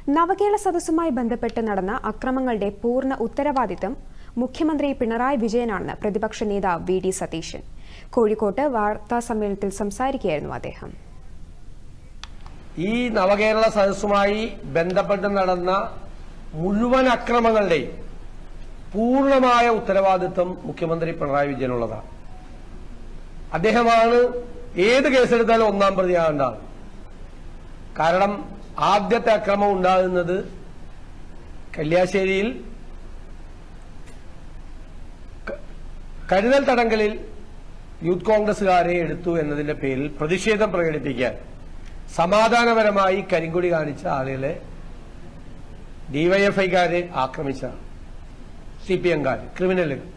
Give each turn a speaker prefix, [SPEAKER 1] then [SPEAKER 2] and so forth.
[SPEAKER 1] നവകേരള സദസ്സുമായി ബന്ധപ്പെട്ട് നടന്ന അക്രമങ്ങളുടെ പൂർണ്ണ ഉത്തരവാദിത്തം മുഖ്യമന്ത്രി പിണറായി വിജയനാണെന്ന് പ്രതിപക്ഷ നേതാവ് വി.ഡി. സതീശൻ. കോഴിക്കോട്ട് വാർത്താസമ്മേളനത്തിൽ സംസാരിക്കുകയായിരുന്നു അദ്ദേഹം.
[SPEAKER 2] ഈ നവകേരള സദസ്സുമായി ബന്ധപ്പെട്ട് നടന്ന മുഴുവൻ അക്രമങ്ങളുടെയും പൂർണ്ണമായ ഉത്തരവാദിത്വം മുഖ്യമന്ത്രി പിണറായി വിജയനുള്ളതാണ്. അദ്ദേഹമാണ് ഏത് കേസെടുത്താലും ഒന്നാം പ്രതിയാകേണ്ട ആൾ. കാരണം ആദ്യത്തെ അക്രമം ഉണ്ടാകുന്നത് കല്യാശ്ശേരിയിൽ കരുതൽ തടങ്കലിൽ യൂത്ത് കോൺഗ്രസുകാരെ എടുത്തു എന്നതിന്റെ പേരിൽ പ്രതിഷേധം പ്രകടിപ്പിക്കാൻ സമാധാനപരമായി കരിങ്കൊടി കാണിച്ച ആളുകളെ ഡിവൈഎഫ്ഐക്കാരെ ആക്രമിച്ച CPM-കാര്, ക്രിമിനലുകൾ.